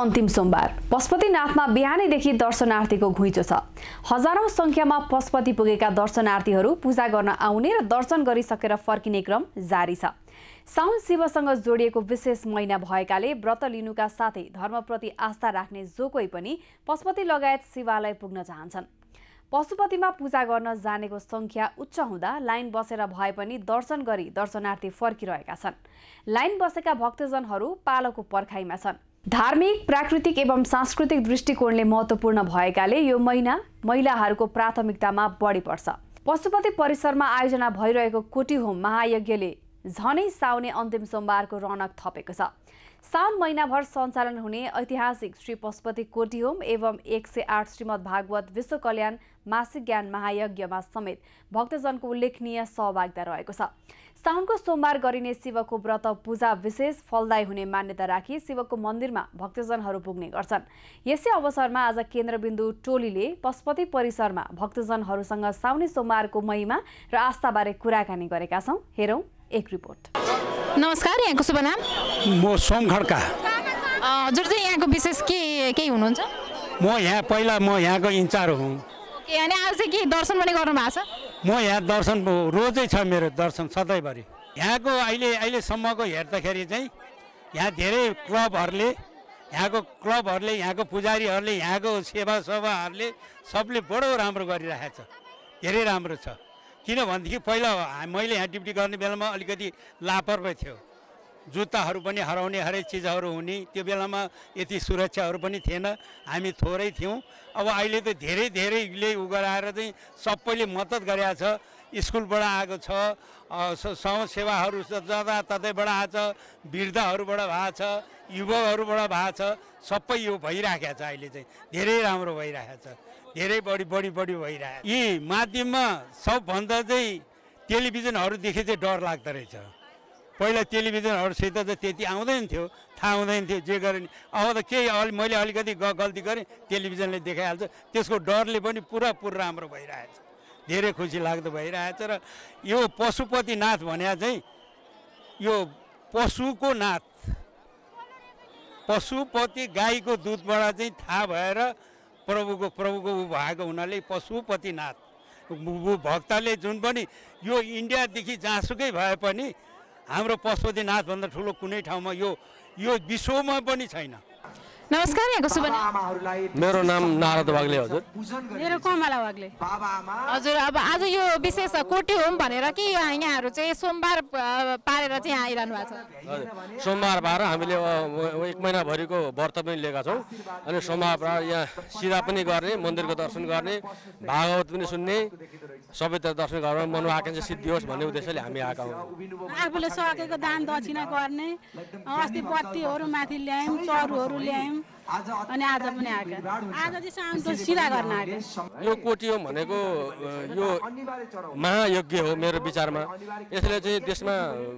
अन्तिम सोमबार पशुपतिनाथमा बिहानैदेखि दर्शनार्थीको घुइँचो छ। हजारौं संख्यामा पशुपति पुगेका दर्शनार्थीहरू पूजा गर्न आउने र दर्शन गरिसकेर फर्किने क्रम जारी छ। साउन शिवसँग जोडिएको विशेष महिना भएकाले व्रत लिनुका साथै धर्मप्रति आस्था राख्ने जो कोही पनि पशुपति लगायत शिवालय पुग्न चाहन्छन्। पशुपतिमा पूजा गर्न जानेको संख्या उच्च हुँदा लाइन बसेर भए पनि दर्शन गरी दर्शनार्थी फर्किरहेका छन्। लाइन बसेका भक्तजनहरू पालोको पर्खाइमा छन्। धार्मिक, प्राकृतिक एवं सांस्कृतिक दृष्टिकोणले महत्त्वपूर्ण भएकाले यो महिना महिलाहरूको प्राथमिकतामा बढी पर्छ। पशुपति परिसरमा आयोजना भइरहेको कोटी होम महायज्ञले झनै साउने अन्तिम सोमबारको रौनक थपेको छ। साउन महिनाभर सञ्चालन हुने ऐतिहासिक श्री पशुपति कोटी होम एवं 108 श्रीमद् भागवत विश्व कल्याण मासिक ज्ञान महायज्ञमा समेत भक्तजनको उल्लेखनीय सहभागिता रहेको छ। साउनको सोमबार गरिने शिवको व्रत पूजा विशेष फलदायी हुने मान्यता राखी शिवको मन्दिरमा भक्तजनहरू पुग्ने गर्छन्। यसै अवसरमा आज केन्द्रबिन्दु टोलीले पशुपति परिसरमा भक्तजनहरूसँग साउने सोमबारको महिमा र आस्थाबारे कुराकानी गरेका छौं। हेरौं एक रिपोर्ट। नमस्कार, यहाँको शुभ नाम? म सोम खड्का। हजुर चाहिँ यहाँको विशेष के हुनुहुन्छ? म यहाँको इन्चार्ज हुँ। ओके, अनि आज चाहिँ के दर्शन पनि गर्नु भएको छ? म यहाँ दर्शन रोजै छ, मेरो दर्शन सधैँभरि। यहाँको अहिलेसम्मको हेर्दाखेरि चाहिँ यहाँ धेरै क्लबहरूले यहाँको पुजारीहरूले यहाँको सेवाहरूले सबले बडो राम्रो गरिरहेको छ। धेरै राम्रो छ। किनभनेदेखि पहिला मैले यहाँ ड्युटी गर्ने बेलामा अलिकति लापरवाही थियो। जुत्ताहरू पनि हराउने, हरेक चिजहरू हुने, त्यो बेलामा यति सुरक्षाहरू पनि थिएन, हामी थोरै थियौँ। अब अहिले त धेरैले उ गराएर चाहिँ सबैले मद्दत गरेको छ। स्कुलबाट आएको छ, समाजसेवाहरू जताततैबाट आएको छ, वृद्धहरूबाट भएको छ, युवकहरूबाट भएको छ, सबै यो भइरहेको छ। अहिले चाहिँ धेरै राम्रो भइरहेको छ, धेरै बढी भइरहेको। यी माध्यममा सबभन्दा चाहिँ टेलिभिजनहरूदेखि चाहिँ डर लाग्दो रहेछ। पहिला टेलिभिजनहरूसित चाहिँ त्यति आउँदैन थियो, थाहा हुँदैन थियो जे गरे नि। अब त केही मैले अलिकति गल्ती गरेँ, टेलिभिजनले देखाइहाल्छ। त्यसको डरले पनि पुरा राम्रो भइरहेछ, धेरै खुसी लाग्दो भइरहेछ। र यो पशुपतिनाथ भने चाहिँ यो पशुको नाथ, पशुपति गाईको दुधबाट चाहिँ थाहा भएर प्रभुको ऊ भएको हुनाले पशुपतिनाथ भक्तले जुन पनि यो इन्डियादेखि जहाँसुकै भए पनि हाम्रो पशुपतिनाथभन्दा ठुलो कुनै ठाउँमा यो विश्वमा पनि छैन। नमस्कार, यहाँको शुभ नाम? मेरो नाम नारद वाग्ले। हजुर? मेरो कमला वाग्ले। हजुर, अब आज यो विशेष कोटी होम भनेर कि यहाँहरू चाहिँ सोमबार पारेर चाहिँ आइरहनु भएको छ? हजुर, सोमबार पारेर हामीले 1 महिनाभरिको व्रत पनि लिएका छौँ। अनि सोमबार पारेर यहाँ सिधा पनि गर्ने, मन्दिरको दर्शन गर्ने, भागवत पनि सुन्ने, सबैतिर दर्शन गरेर मनोआकांक्षा सिद्धि होस् भन्ने उद्देश्यले हामी आएका हौँ। आफूले सकेको दान दक्षिणा गर्ने, अस्ति बत्तीहरू माथि ल्यायौँ, चरुहरू ल्यायौँ, अनि आज पनि आएका। आज चाहिँ साउनको सिधा गर्न आएका। यो कोटी होम भनेको यो महायज्ञ हो मेरो विचारमा। यसले चाहिँ देशमा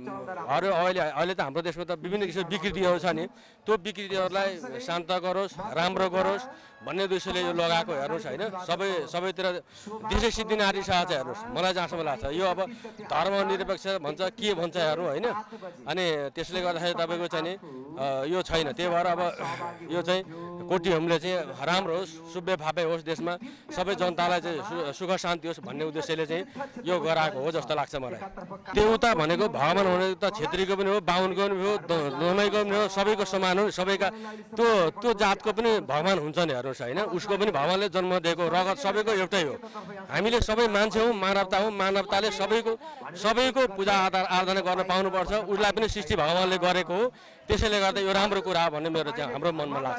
अहिले त हाम्रो देशमा त विभिन्न किसिमको विकृतिहरू छ नि, त्यो विकृतिहरूलाई शान्त गरोस्, राम्रो गरोस् भन्ने उद्देश्यले यो लगाएको हेर्नुहोस् होइन। सबैतिर देशै सिद्धि नारी छ हेर्नुहोस्। मलाई जहाँसम्म लाग्छ यो अब धर्मनिरपेक्ष भन्छ के भन्छ हेर्नु होइन। अनि त्यसले गर्दाखेरि तपाईँको चाहिँ नि यो छैन। त्यही भएर अब यो चाहिँ कोटी होमले चाहिँ राम्रो होस्, सुब्बे फापे होस्, देशमा सबै जनतालाई चाहिँ सुख शान्ति होस् भन्ने उद्देश्यले चाहिँ यो गराएको हो जस्तो लाग्छ मलाई। देउता भनेको भगवान भनेको त क्षेत्रीको पनि हो, बाहुनको पनि हो, दमाईको पनि हो, सबैको समान हो। सबैका त्यो जातको पनि भगवान हुन्छ नि हेर्नुहोस् होइन। उसको पनि भगवानले जन्म दिएको रगत सबैको एउटै हो। हामीले सबै मान्छे हौँ, मानवता हौँ, मानवताले सबैको पूजा आराधना गर्न पाउनुपर्छ। उसलाई पनि सृष्टि भगवानले गरेको हो, त्यसैले गर्दा यो राम्रो कुरा हो भन्ने मेरो चाहिँ हाम्रो मनमा लाग्छ।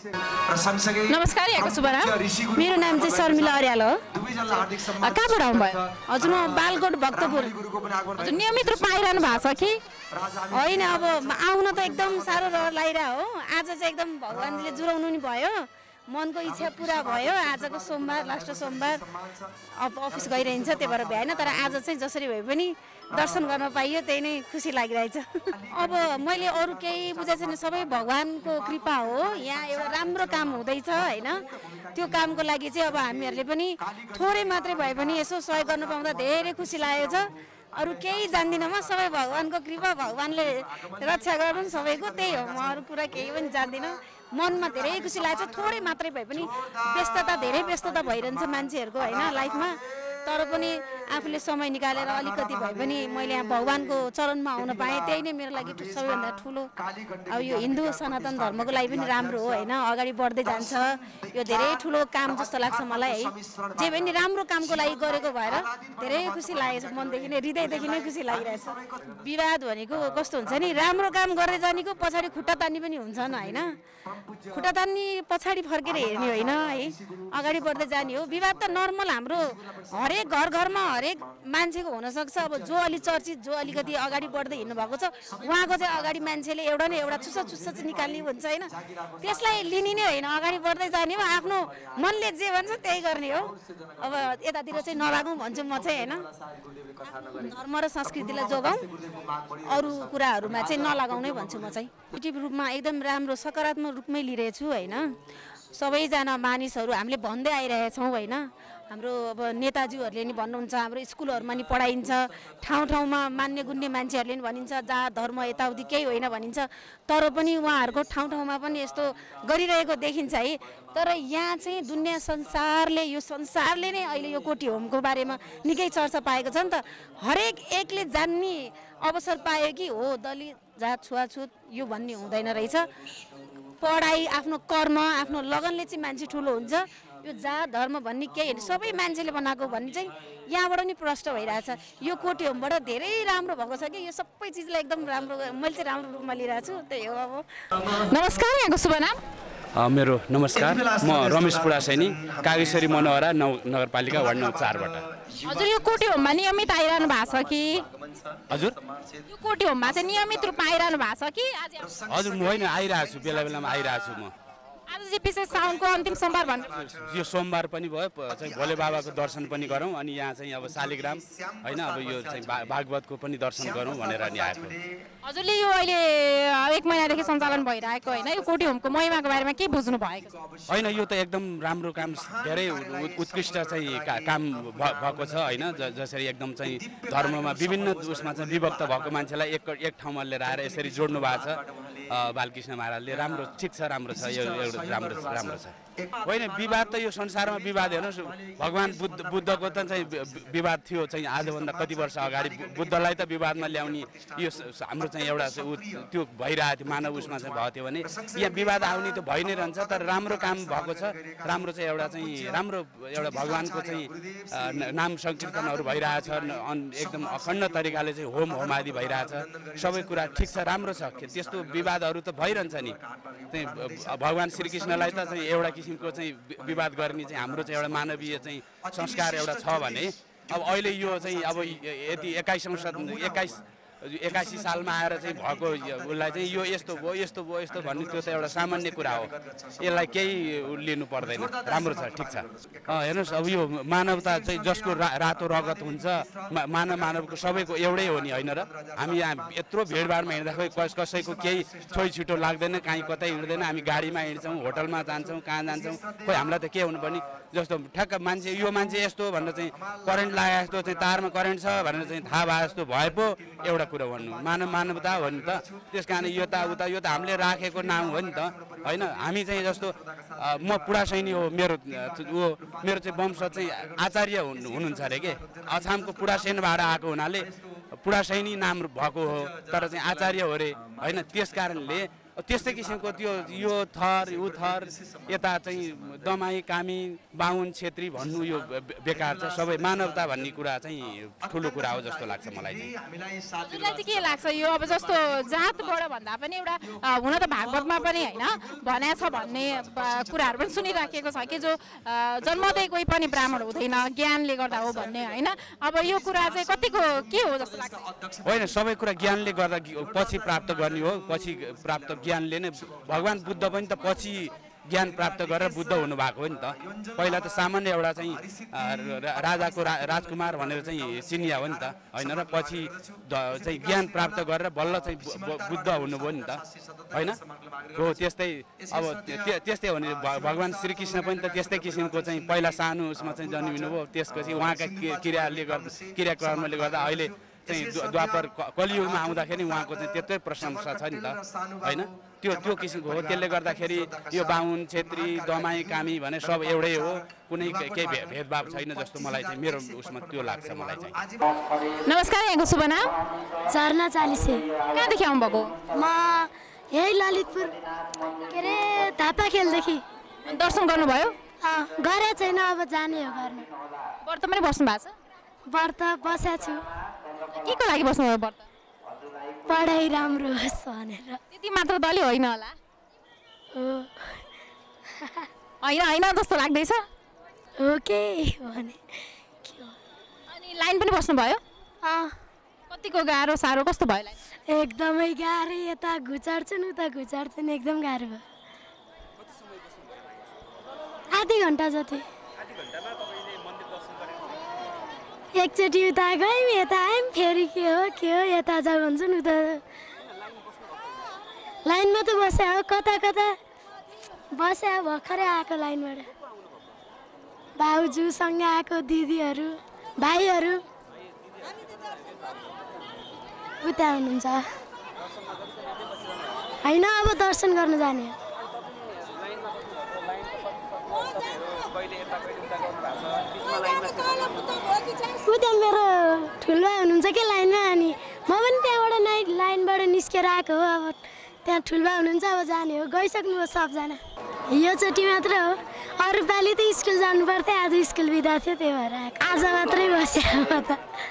नमस्कार, यहाँको शुभ नाम? मेरो नाम चाहिँ शर्मिला अर्याल हो। कहाँबाट आउनुभयो? हजुर, म बालकोट भक्तपुर। हजुर, नियमित रूपमा आइरहनु भएको छ कि होइन? अब आउन त एकदम साह्रो रहर लागिरहेको हो। आज चाहिँ एकदम भगवान्ले जुराउनु नि भयो, मनको इच्छा पुरा भयो। आजको सोमबार, लास्ट सोमबार अफिस गइरहन्छ, त्यही भएर भ्याएन। तर आज चाहिँ जसरी भए पनि दर्शन गर्न पाइयो, त्यही नै खुसी लागिरहेछ। अब मैले अरू केही बुझाएको छैन, सबै भगवानको कृपा हो। यहाँ एउटा राम्रो काम हुँदैछ होइन। त्यो कामको लागि चाहिँ अब हामीहरूले पनि थोरै मात्रै भए पनि यसो सहयोग गर्न पाउँदा धेरै खुसी लागेको छ। अरू केही जान्दिनँ म, सबै भगवानको कृपा, भगवानले रक्षा गर्नु सबैको, त्यही हो। म अरू कुरा केही पनि जान्दिनँ। मनमा धेरै खुसी लागेको छ। थोरै मात्रै भए पनि धेरै व्यस्तता भइरहन्छ मान्छेहरूको होइन लाइफमा, तर पनि आफूले समय निकालेर अलिकति भए पनि मैले यहाँ भगवानको चरणमा आउन पाएँ, त्यही नै मेरो लागि सबैभन्दा ठुलो। अब यो हिन्दू सनातन धर्मको लागि पनि राम्रो हो होइन, अगाडि बढ्दै जान्छ। यो धेरै ठुलो काम जस्तो लाग्छ मलाई है। जे पनि राम्रो कामको लागि गरेको भएर धेरै खुसी लागेको छ, मनदेखि नै हृदयदेखि नै खुसी लागिरहेछ। विवाद भनेको कस्तो हुन्छ नि, राम्रो काम गरेर जानेको पछाडि खुट्टा तान्ने पनि हुन्छन् होइन, खुट्टा तान्ने पछाडि फर्केर हेर्ने होइन है, अगाडि बढ्दै जाने हो। विवाद त नर्मल हाम्रो हरेक घरमा हरेक मान्छेको हुनसक्छ। अब जो अलि चर्चित, जो अलिकति अगाडि बढ्दै हिँड्नु भएको छ, उहाँको चाहिँ अगाडि मान्छेले एउटा न एउटा चुस्सा चाहिँ निकाल्ने हुन्छ होइन, त्यसलाई लिने नै होइन, अगाडि बढ्दै जाने हो। आफ्नो मनले जे भन्छ त्यही गर्ने हो। अब यतातिर चाहिँ नलागौँ भन्छु म चाहिँ होइन, धर्म र संस्कृतिलाई जोगाउँ, अरू कुराहरूमा चाहिँ नलगाउनै भन्छु म चाहिँ। पोजिटिभ रूपमा एकदम राम्रो सकारात्मक रूपमै लिइरहेछु होइन। सबैजना मानिसहरू हामीले भन्दै आइरहेछौँ होइन, हाम्रो अब नेताजीहरूले नि भन्नुहुन्छ, हाम्रो स्कुलहरूमा नि पढाइन्छ, ठाउँ ठाउँमा मान्ने गुन्ने मान्छेहरूले नि भनिन्छ जात धर्म यताउति केही होइन भनिन्छ, तर पनि उहाँहरूको ठाउँ ठाउँमा पनि यस्तो गरिरहेको देखिन्छ है। तर यहाँ चाहिँ दुनियाँ यो संसारले नै अहिले यो कोटी होमको बारेमा निकै चर्चा पाएको छ नि त। हरेक एकले जान्ने अवसर पायो कि हो दलित जात छुवाछुत यो भन्ने हुँदैन रहेछ। पढाइ, आफ्नो कर्म, आफ्नो लगनले चाहिँ मान्छे ठुलो हुन्छ। यो जात धर्म भन्ने केही होइन, सबै मान्छेले बनाएको भन्ने चाहिँ यहाँबाट नि प्रष्ट भइरहेछ। यो कोटी होमबाट धेरै राम्रो भएको छ कि यो सबै चिजलाई एकदम राम्रो मैले चाहिँ राम्रो रूपमा लिइरहेको छु, त्यही हो। अब नमस्कार, यहाँको शुभ नाम? मेरो नमस्कार, म रमेश पुडासैनी, कागेश्वरी मनोहरा नगरपालिका वार्ड नम्बर 4 बाट। हजुर यो कोटी होममा नियमित आइरहनु भएको छ कि? हजुर यो कोटी होममा चाहिँ नियमित रूपमा आइरहनु भएको छ कि? हजुर म होइन आइरहेको छु, बेला बेलामा आइरहेको छु म। आज चाहिँ विशेष साउनको अन्तिम सोमबार भन्नु, यो सोमबार पनि भयो, चाहिँ भोले बाबाको दर्शन पनि गरौँ, अनि यहाँ चाहिँ अब शालिग्राम होइन, अब यो चाहिँ भागवतको पनि दर्शन गरौँ भनेर नि आएको। हजुरले यो अहिले 1 महिनादेखि सञ्चालन भइरहेको होइन यो कोटी होमको महिमाको बारेमा के बुझ्नु भएको छ? होइन, यो त एकदम राम्रो काम, धेरै उत्कृष्ट चाहिँ काम भएको छ होइन। जसरी एकदम चाहिँ धर्ममा विभिन्न उसमा चाहिँ विभक्त भएको मान्छेलाई एक ठाउँमा लिएर आएर यसरी जोड्नु भएको छ बालकृष्ण महाराजले। राम्रो, ठिक छ, राम्रो छ, यो एउटा राम्रो छ। होइन, विवाद त यो संसारमा विवाद हेर्नुहोस्, भगवान् बुद्धको त चाहिँ विवाद थियो चाहिँ आजभन्दा कति वर्ष अगाडि, बुद्धलाई त विवादमा ल्याउने यो हाम्रो चाहिँ एउटा त्यो भइरहेको थियो, मानव उसमा चाहिँ भएको थियो भने यहाँ विवाद आउने त भइ नै रहन्छ। तर राम्रो काम भएको छ, राम्रो चाहिँ एउटा चाहिँ राम्रो एउटा भगवान्को चाहिँ नाम संकीर्तनहरू भइरहेछ, एकदम अखण्ड तरिकाले चाहिँ होम आदि भइरहेछ, सबै कुरा ठिक छ, राम्रो छ। त्यस्तो विवादहरू त भइरहन्छ नि, चाहिँ भगवान् श्रीकृष्णलाई त चाहिँ एउटा किसिमको चाहिँ विवाद गर्ने चाहिँ हाम्रो चाहिँ एउटा मानवीय चाहिँ संस्कार एउटा छ भने, अब अहिले यो चाहिँ अब यदि 81 सालमा आएर चाहिँ भएको उसलाई चाहिँ यो यस्तो भयो भन्ने त्यो त एउटा सामान्य कुरा हो, यसलाई केही लिनु पर्दैन, राम्रो छ, ठिक छ। हेर्नुहोस्, अब यो मानवता चाहिँ जसको रातो रगत हुन्छ, मानवको सबैको एउटै हो नि होइन र? हामी यहाँ यत्रो भिडभाडमा हिँड्दाखेरि कसैको केही छोइ छिटो लाग्दैन, कहीँ कतै हिँड्दैन, हामी गाडीमा हिँड्छौँ, होटलमा जान्छौँ, कहाँ जान्छौँ, खोइ हामीलाई त के हुनुपर्ने जस्तो ठ्याक्क मान्छे यो मान्छे यस्तो भनेर चाहिँ करेन्ट लागेको जस्तो चाहिँ तारमा करेन्ट छ भनेर चाहिँ थाहा भए जस्तो भए पो एउटा कुरा भन्नु मानवता हो नि त। त्यस कारण यो त हामीले राखेको नाम हो नि त होइन। हामी चाहिँ जस्तो म पुडासैनी हो, मेरो चाहिँ वंश चाहिँ आचार्य हुनुहुन्छ अरे के, अछामको पुडासेनबाट आएको हुनाले पुडासैनी नाम भएको हो, तर चाहिँ आचार्य हो अरे होइन। त्यस कारणले त्यस्तै किसिमको त्यो यो थर ऊ थर यता चाहिँ दमाई कामी बाहुन छेत्री भन्नु यो बेकार छ। सबै मानवता भन्ने कुरा चाहिँ ठुलो कुरा हो जस्तो लाग्छ मलाई चाहिँ। के लाग्छ यो अब जस्तो जातबाट भन्दा पनि एउटा हुन त भागवतमा पनि होइन भनेको छ भन्ने कुराहरू पनि सुनिराखेको छ कि जो जन्मदै कोही पनि ब्राह्मण हुँदैन, ज्ञानले गर्दा हो भन्ने होइन। अब यो कुरा चाहिँ कतिको के हो जस्तो लाग्छ? होइन, सबै कुरा ज्ञानले गर्दा पछि प्राप्त गर्ने हो, पछि प्राप्त ज्ञानले नै। भगवान् बुद्ध पनि त पछि ज्ञान प्राप्त गरेर बुद्ध हुनुभएको हो नि त। पहिला त सामान्य एउटा चाहिँ राजाको राजकुमार भनेर चाहिँ चिनिया हो नि त होइन र, पछि चाहिँ ज्ञान प्राप्त गरेर बल्ल चाहिँ बुद्ध हुनुभयो नि त होइन हो। त्यस्तै अब त्यस्तै हो नि, भगवान् श्रीकृष्ण पनि त त्यस्तै किसिमको चाहिँ पहिला सानो उसमा चाहिँ जन्मिनु भयो, त्यसपछि उहाँका क्रियाकर्मले गर्दा अहिले चाहिँ द्वापर कलियुगमा आउँदाखेरि उहाँको चाहिँ त्यत्रै प्रशंसा छ नि त होइन त्यो किसिमको हो। त्यसले गर्दाखेरि यो बाहुन छेत्री दमाई कामी भने सब एउटै हो, कुनै केही भेदभाव छैन जस्तो मलाई चाहिँ मेरो उसमा त्यो लाग्छ मलाई चाहिँ। नमस्कार, यहाँको शुभ नाम? झरना चालिसे। कहाँदेखि आउनुभएको? म यही ललितपुर के अरे धापा खेलदेखि। दर्शन गर्नुभयो? गरे छैन, अब जाने हो गर्न। व्रत पनि बस्नु भएको छ? व्रत बसेको छु। के को लागि बस्नुभयो व्रत? पढाइ राम्रो होस् भनेर। त्यति मात्र त अलि होइन होला? होइन जस्तो लाग्दैछ। ओके भने अनि लाइन पनि बस्नुभयो? कतिको गाह्रो साह्रो कस्तो भयो लाइन? एकदमै गाह्रो, यता घुचाड्छन् उता घुचाड्छन्, एकदम गाह्रो भयो। आधी घन्टा जति। एकचोटि उता गयौँ यता आयौँ, फेरि के हो यता जाऊ भन्छन् उता। लाइनमा त बस्या हो, कता बस्या भर्खरै आएको लाइनबाट। भाउजूसँग आएको दिदीहरू भाइहरू उता हुनुहुन्छ होइन, अब दर्शन गर्न जाने। उता मेरो ठुलो हुनुहुन्छ कि लाइनमा, अनि म पनि त्यहाँबाट लाइनबाट निस्केर आएको हो। अब त्यहाँ ठुलो हुनुहुन्छ, अब जाने हो। गइसक्नुभयो सबजना, यो चोटि मात्र हो। अरू पालि त स्कुल जानु पर्थ्यो, आज स्कुल बिदा थियो, त्यही भएर आएको। आज मात्रै बस्यो म त।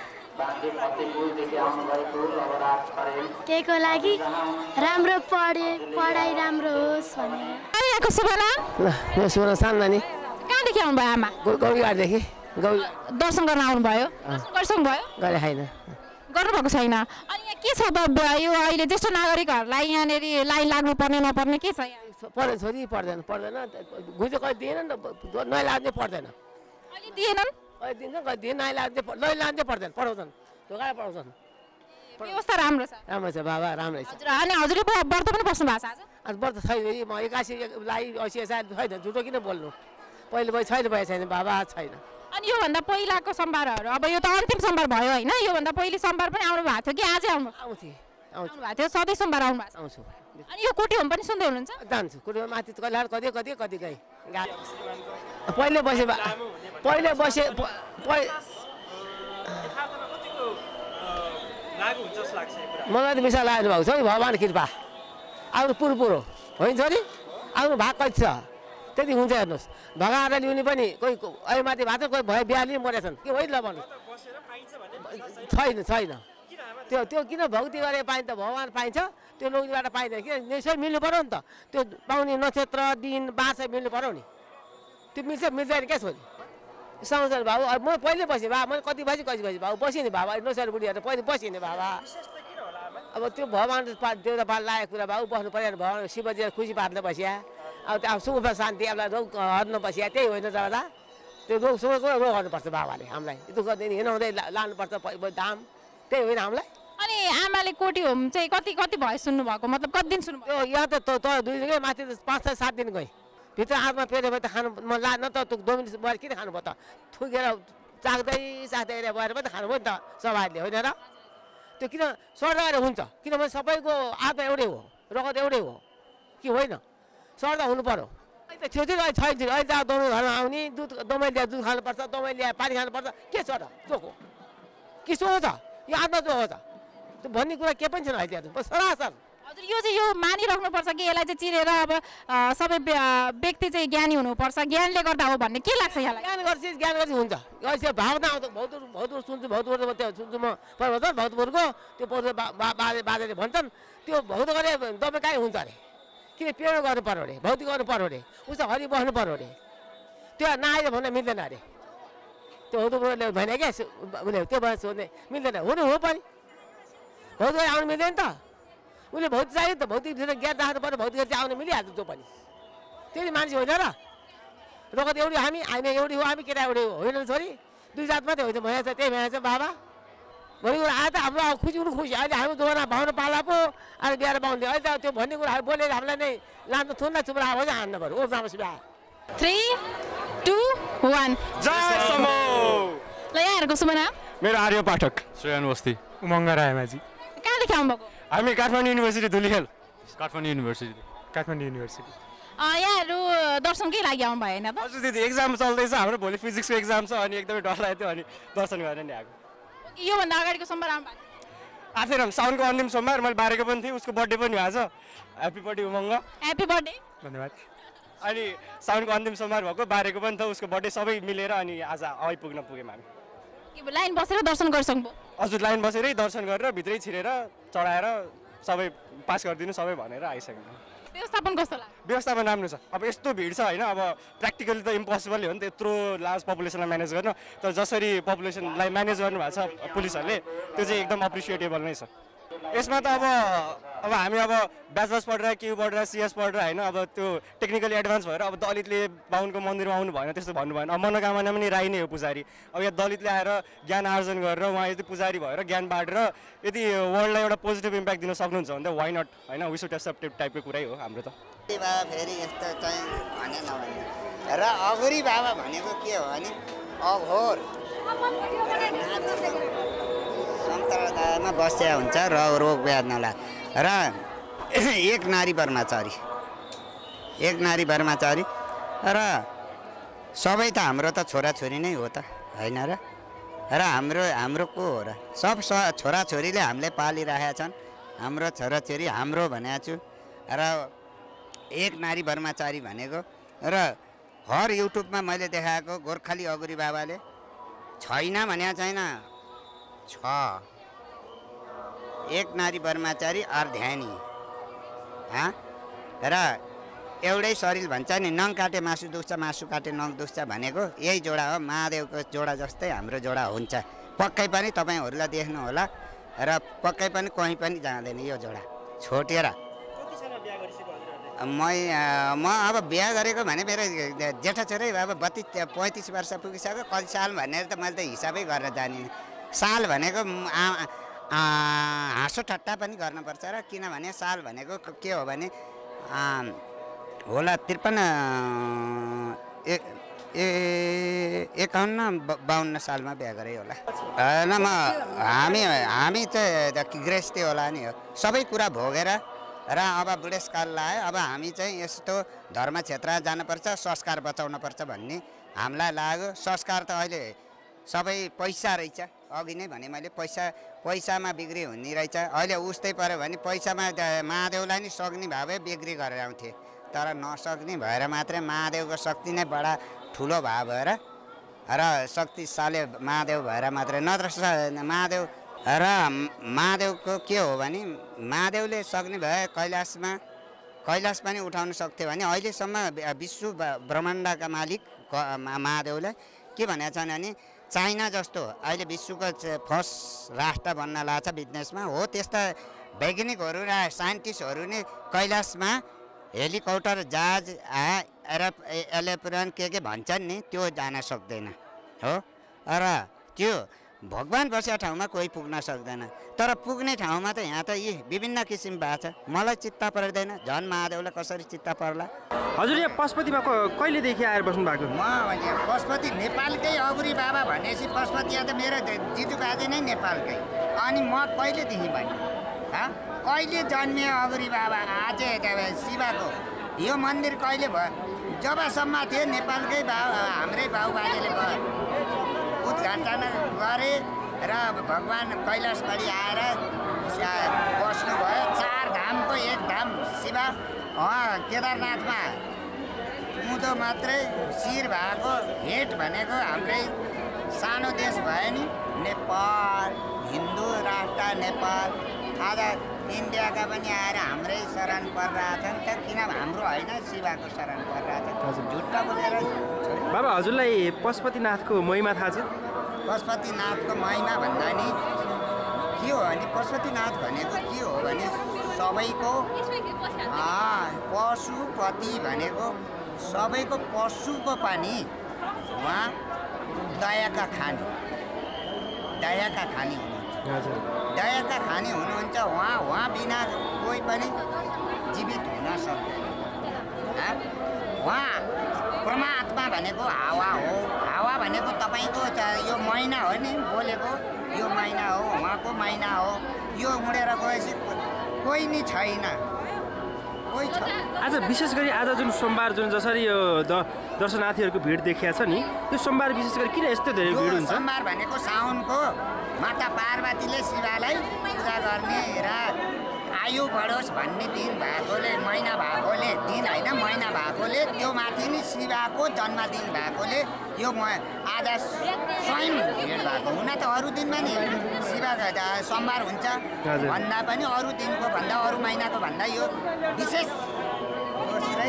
के को लागि? राम्रो पढाइ राम्रो होस् भनेर। यहाँको शुभ नाम? मेरो शुभ नाम सान्नानी। कहाँदेखि आउनुभयो आमा? गौरीघाटदेखि। दर्शन गर्न आउनुभयो? गरिसक्नुभयो? गरे छैन। गर्नुभएको छैन? अनि यहाँ के छ त यो अहिले ज्येष्ठ नागरिकहरूलाई यहाँनिर लाइन लाग्नु पर्ने नपर्ने के छ यहाँ? पर्दैन छोरी, पर्दैन घुइँचो कहिले दिएन नि त, नयाँ लाग्दै पर्दैन। अहिले दिएनन्? कहिले दिन्छ कहिले दिएन, नयाँ लाग्दै पर्दैन, पढाउँछन्, ढोकाएर पढाउँछन्। व्यवस्था राम्रो छ? राम्रो छ बाबा, राम्रै छ। अनि हजुरले व्रत पनि बस्नु भएको छ आज? आज व्रत छैन, म 81 लाई 80 छैन, झुटो किन बोल्नु। पहिले छैन भयो छैन बाबा, छैन। अनि योभन्दा पहिलाको सोमबारहरू, अब यो त अन्तिम सोमबार भयो होइन, योभन्दा पहिले सोमबार पनि आउनु भएको थियो कि आजै आउनु भएको थियो? सधैँ सोमबार आउनु भएको छ? आउँछु। अनि यो कोठी होम पनि सुन्दै हुनुहुन्छ? जान्छु, कोठी होम माथि कति गएँ। पहिले बसे मलाई त विशाल लाग्नु भएको छ नि, भगवान् कृपा। आउनु पुरो होइन छोरी, आउनु भाग कति छ त्यति हुन्छ। हेर्नुहोस्, भगाएर ल्याउने पनि कोही अहिले माथि भएको छ, कोही भयो बिहा लिनु मरेछन् के होइन ल भन्नु। छैन त्यो किन भक्ति गरे पाइन्छ, भगवान् पाइन्छ, त्यो लोग्नेबाट पाइँदैन। किन यसै मिल्नु पऱ्यो नि त, त्यो पाउने नक्षत्र दिन बार मिल्नु पऱ्यो नि। त्यो मिल्दैन क्या छोरी। समाचार बाबु म पहिले बसेँ बाबा, मैले कति बजी बाबु बसेँ नि बाबा, नोसरी बुढीहरू पहिले बसेँ नि बाबा। अब त्यो भगवान् देउता पाल लागेको कुरा बाबु बस्नु पऱ्यो। भगवान् शिवजी खुसी पार्न बस्या, अब त्यो सुख शान्ति अब रोग हर्न बस्या, त्यही होइन दादा। त्यो रोग गर्नुपर्छ बाबाले हामीलाई, दुःख दिने हिँडाउँदै लानुपर्छ धाम, त्यही होइन हामीलाई। अनि आमाले कोठी होम चाहिँ कति भयो सुन्नु भएको, मतलब कति दिन सुन्नुभयो? यहाँ त 2 दिन गएँ, माथि 5-7 दिन गएँ। भित्र हातमा पेरे भयो त खानु म न त 2 मिनट भएर किन खानु भयो त, थुकेर चाख्दै भएर पनि त खानुभयो नि त सवारले, होइन र? त्यो किन सर्दा हुन्छ, किनभने सबैको आत्मा एउटै हो, रगत एउटै हो कि होइन? सर्दा हुनु पर्यो। अहिले छेउछेउ अहिले छैन, अहिले त दमाई घरमा आउने, दमाई ल्याए दुध खानुपर्छ, दमाई ल्याए पानी खानुपर्छ, के छ त चोखो कि सो छ, यो आत्मा चोखो छ, त्यो भन्ने कुरा के पनि छैन अहिले सरासर। हजुर यो चाहिँ यो मानिराख्नुपर्छ कि यसलाई चाहिँ चिरेर अब सबै व्यक्ति चाहिँ ज्ञानी हुनुपर्छ, ज्ञानले गर्दा हो भन्ने के लाग्छ यहाँलाई? ज्ञान गर्छ हुन्छ। अहिले भावना आउँछ, भौतपुर सुन्छु, भौतपुर त्यो सुन्छु म पर्वत भौतपुरको त्यो बाजेले भन्छन् त्यो भौत गरे दबाई कहीँ हुन्छ अरे, किन पेड गर्नु पऱ्यो अरे, भौतिक गर्नु पऱ्यो अरे, उसो हरि बस्नु पऱ्यो अरे, त्यो नआएर भन्न मिल्दैन अरे। त्यो भौतपुरले भने क्या उसले त्यो भएर सोध्ने मिल्दैन, हुनु हो पनि भौत गरी आउनु मिल्दैन त, उसले भौतिक चाहियो त, भौतिक ज्ञान राख्नु पऱ्यो, भौतिक चाहिँ आउनु मिलिहाल्छ त्यो पनि। त्यही मान्छे होइन र, रगत एउटै हामी एउटै हो, हामी केटा एउटै हो, होइन छोरी? 2 जात मात्रै होइन भनेको छ, त्यही भनेको छ बाबा। भन्ने कुरा आज त हाम्रो खुसी अहिले हामी दोहोरा भाउनु पाला पो अहिले बिहार पाउँदै, अहिले त त्यो भन्ने कुरा बोलेर हामीलाई नै लान्छ थुन्ना चुप्रा आवाज हान्नु पऱ्यो। ओ रामस बिहा 3, 2, 1 जय समो। ल यहाँहरूको शुभ नाम? मेरो आर्य पाठक। श्रेयन बस्ती। उमङ्ग रायमाझी। कहाँदेखि आउनुभएको? हामी Kathmandu university Dhulikhel. Kathmandu university. Kathmandu university. यहाँहरू दर्शनकै लागि आउनु भएन त? हजुर दिदी एक्जाम चल्दैछ हाम्रो, भोलि फिजिक्सको एक्जाम छ अनि एकदमै डर लागेको थियो अनि दर्शन गरेर नि आएको। योभन्दा अगाडिको सोमबार आउनु भएको? आफै साउनको अन्तिम सोमबार मैले बारेको पनि थिएँ, उसको बर्थडे पनि आज। Happy birthday Umang. Happy birthday. धन्यवाद। अनि साउनको अन्तिम सोमबार भएको, बारेको पनि थियो, उसको बर्थडे सबै मिलेर अनि आज आइपुग्यौँ हामी। लाइन बसेर दर्शन गरिसक्नुभयो? हजुर लाइन बसेरै दर्शन गरेर भित्रै छिरेर चढाएर सबै पास गरिदिनु सबै भनेर आइसक्यौँ। व्यवस्थापन कस्तो लाग्यो? व्यवस्थापन राम्रो छ। अब यस्तो भिड छ होइन, अब प्र्याक्टिकली त इम्पोसिबल हो नि त यत्रो लार्ज पपुलेसनलाई म्यानेज गर्न, तर जसरी पपुलेसनलाई म्यानेज गर्नुभएको छ पुलिसहरूले त्यो चाहिँ एकदम अप्रिसिएटेबल नै छ। यसमा त अब हामी अब ब्याचलर्स पढेर क्यु पढेर सिएस पढेर होइन, अब त्यो टेक्निकली एडभान्स भएर अब दलितले बाहुनको मन्दिरमा आउनु भएन त्यस्तो भन्नु भएन। अब मनोकामना पनि राई नै हो पुजारी। अब यहाँ दलितले आएर ज्ञान आर्जन गरेर उहाँ यदि पुजारी भएर ज्ञान बाँडेर यदि वर्ल्डलाई एउटा पोजिटिभ इम्प्याक्ट दिन सक्नुहुन्छ भने त वाइ नट होइन, वी सुड एक्सेप्ट टाइपको कुरै हो हाम्रो त। फेरि यस्तो चाहिँ भने नभने र अघोरी बाबा भनेको के हो भने अघोर सन्तरदामा बस्या हुन्छ र रोग व्याध नलाग र एक नारी ब्रह्मचारी र सबै त हाम्रो त छोराछोरी नै हो त होइन र हाम्रो को हो र सब छोराछोरीले हामीले पालिरहेका छन्। हाम्रो छोराछोरी हाम्रो भनेको छु र एक नारी ब्रह्मचारी भनेको र हर युट्युबमा मैले देखाएको गोर्खाली अघोरी बाबाले छैन भनेको छैन छ। एक नारी ब्रह्मचारी अर्ध्यानी र एउटै शरीर भन्छ नि, नङ काटे मासु दुख्छ मासु काटे नङ दुख्छ भनेको यही जोडा हो। महादेवको जोडा जस्तै हाम्रो जोडा हुन्छ। पक्कै पनि तपाईँहरूलाई देख्नु होला र पक्कै पनि कहीँ पनि जाँदैन यो जोडा छोटेर। म अब बिहा गरेको भने मेरो जेठा छोरै अब 35 वर्ष पुगिसक्यो। कति साल भनेर त मैले त हिसाबै गर्न जानिनँ। साल भनेको हाँसो ठट्टा पनि गर्नुपर्छ र, किनभने साल भनेको के हो भने होला 51-52 सालमा बिहा गरेँ होला। होइन हामी चाहिँ गृहस्थी होला नि हो, सबै कुरा भोगेर र अब बुढेसकाल लाग्यो। अब हामी चाहिँ यस्तो धर्म क्षेत्रमा जानुपर्छ, संस्कार बचाउनुपर्छ भन्ने हामीलाई लाग्यो। संस्कार त अहिले सबै पैसा रहेछ। अघि नै भने मैले पैसामा बिक्री हुने रहेछ। अहिले उस्तै पऱ्यो भने पैसामा महादेवलाई नि सक्ने भए बिक्री गरेर आउँथे, तर नसक्ने भएर मात्रै महादेवको शक्ति नै बडा ठुलो भए भएर र शक्तिशाली महादेव भएर मात्रै, नत्र महादेवको के हो भने महादेवले सक्ने भए कैलाश पनि उठाउन सक्थ्यो भने अहिलेसम्म विश्व ब्रह्माण्डका मालिक महादेवले के भनेको छन् भने चाइना जस्तो अहिले विश्वको फर्स्ट राष्ट्र बन्न लाग्छ बिजनेसमा हो, त्यस्ता वैज्ञानिकहरू र साइन्टिस्टहरू नै कैलाशमा हेलिकप्टर जहाज एरोप्लेन के भन्छन् नि त्यो जान सक्दैन हो। र त्यो भगवान बसेको ठाउँमा कोही पुग्न सक्दैन, तर पुग्ने ठाउँमा त यहाँ त यी विभिन्न किसिम भएको छ। मलाई चित्त पर्दैन, झन् महादेवलाई कसरी चित्त पर्ला। हजुर यहाँ पशुपतिमा कहिलेदेखि आएर बस्नु भएको? म पशुपति नेपालकै अघोरी बाबा भनेपछि पशुपति यहाँ त मेरो जिजु बाजे नै नेपालकै। अनि म कहिलेदेखि भने कहिले जन्मियो अघोरी बाबा आज शिवको यो मन्दिर कहिले भयो? जबसम्म थियो नेपालकै हाम्रै बाबुबाजेले उद्घाटन गरे र भगवान कैलाशबाडी आएर बस्नुभयो। 4 धामको एक धाम शिव केदारनाथमा उँधो मात्रै शिर भएको हेड भनेको हाम्रै सानो देश भयो नि नेपाल, हिन्दू राष्ट्र नेपाल। आज इन्डियाका पनि आएर हाम्रै शरण परिरहेछन् त, किन हाम्रो होइन शिवको शरण परिरहेछ। झुट्टा बोलेर बाबा हजुरलाई पशुपतिनाथको महिमा थाहा छ? पशुपतिनाथको महिमा भन्दा नि के हो भने पशुपतिनाथ भनेको के हो भने सबैको पशुपति भनेको सबैको पशुको पनि उहाँ दयाका खानी हुनुहुन्छ। उहाँ बिना कोही पनि जीवित हुन सक्दैन। उहाँ परमात्मा भनेको हावा हो। हावा भनेको तपाईँको यो महिना हो नि बोलेको यो महिना हो उहाँको महिना हो यो उडेर गएपछि कोही नि छैन कोही छ। आज विशेष गरी आज जुन सोमबार जुन जसरी यो दर्शनार्थीहरूको भिड देखिया छ नि त्यो सोमबार विशेष गरी किन यस्तो धेरै भिड हुन्छ? सोमबार भनेको साउनको माता पार्वतीले शिवलाई पूजा गर्ने र आयु बढोस् भन्ने दिन भएकोले महिना भएकोले दिन होइन महिना भएकोले त्यो माथि नि शिवको जन्मदिन भएकोले यो आज स्वयं भिड भएको। हुन त अरू दिनमा नि शिव सोमबार हुन्छ भन्दा पनि अरू दिनको भन्दा अरू महिनाको भन्दा यो विशेष दोस्रै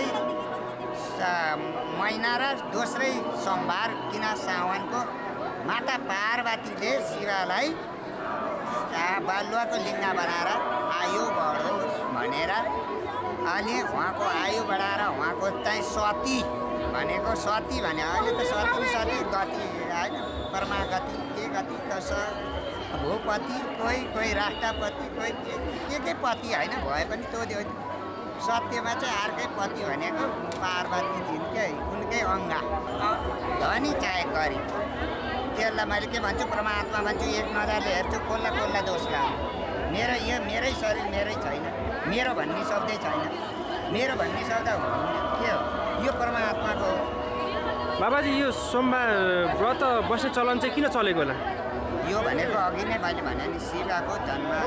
महिना र दोस्रै सोमबार किन साउनको माता पार्वतीले शिवलाई बालुवाको लिङ्ग बनाएर आयु बढोस् भनेर अनि उहाँको आयु बढाएर उहाँको चाहिँ सती भनेको सती भने अहिले त सती गति होइन परमागति के गति त भूपति कोही राष्ट्रपति कोही के पति होइन भए पनि त्यो सत्यमा चाहिँ अर्कै पति भनेको पार्वती थिइन् उनकै अङ्गा धनी चाहे गरिब त्यसलाई मैले के भन्छु परमात्मा भन्छु एक नजरले हेर्छु कसलाई दोष लाग्यो यो मेरै शरीर मेरै छैन मेरो भन्ने शब्दै छैन मेरो भन्ने शब्द के हो यो परमात्माको हो। बाबाजी यो सोमबार व्रत बस्ने चलन चाहिँ किन चलेको होला? यो भनेको अघि नै मैले भने नि शिवको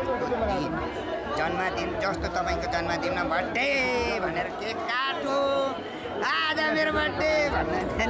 जन्मदिन जस्तो तपाईँको जन्मदिनमा बर्थडे भनेर केक काटो आज मेरो बर्थडे भन्दा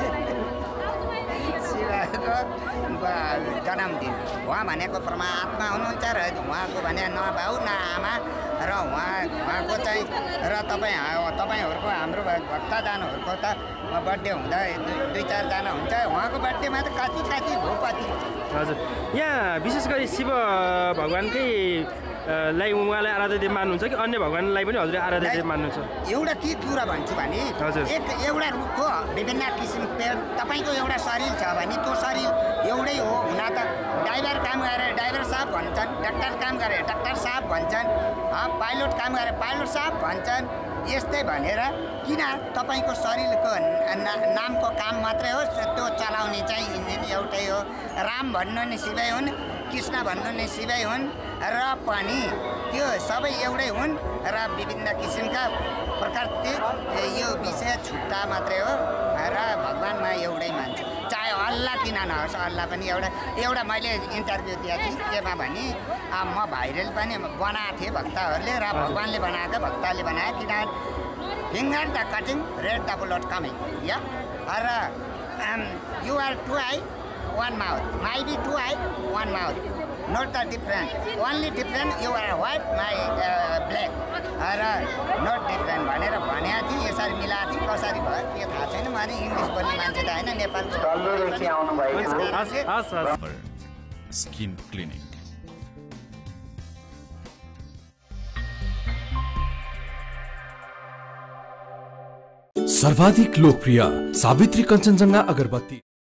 शिवको जन्मदिन उहाँ भनेको परमात्मा हुनुहुन्छ र उहाँको भने न बाउ न आमा र उहाँको चाहिँ र तपाईँहरूको हाम्रो भक्तजनहरूको त बर्थडे हुँदा 2-4 हुन्छ उहाँको बर्थडेमा त कति भूपति। हजुर यहाँ विशेष गरी शिव भगवान्कै लाई उहाँलाई आराध्य देव मान्नुहुन्छ कि अन्य भगवान्लाई पनि हजुरले आराध्य देव मान्नुहुन्छ? एउटा के कुरा भन्छु भने एउटा रुखको विभिन्न किसिम तपाईँको एउटा शरीर छ भने त्यो शरीर एउटै हो। हुन त ड्राइभर काम गरे ड्राइभर साहब भन्छन्, डाक्टर काम गरे डाक्टर साहब भन्छन्, पाइलट काम गरे पाइलट साहब भन्छन्। यस्तै भनेर किन तपाईँको शरीरको नामको काम मात्रै हो त्यो चलाउने चाहिँ एउटै हो। राम भन्नु नि शिवै हुन्, कृष्ण भन्नु नि शिवै हुन् र पनि त्यो सबै एउटै हुन् र विभिन्न किसिमका प्रकृति यो विषय छुट्टा मात्रै हो र भगवान्मा एउटै मान्छु। चाहे अल्लाह किन नहोस् अल्लाह पनि एउटा मैले इन्टरभ्यू दिएको थिएँ केमा भने म भाइरल पनि बनाएको थिएँ भक्तहरूले र भगवान्ले बनाएको भक्तले बनायो किन finger the cutting red the bullet coming या र you are to I one mouth, might be 2 eye, 1 mouth, not the different, only different you are white, my black, not different भनेर भनेको थिएँ। यसरी मिलाएको थिएँ कसरी भयो के थाहा छैन। मैले इङ्ग्लिस बोल्ने मान्छे त होइन नेपालको स्किन क्लिनिक। सर्वाधिक लोकप्रिय सावित्री कञ्चनजङ्घा अगरबत्ती।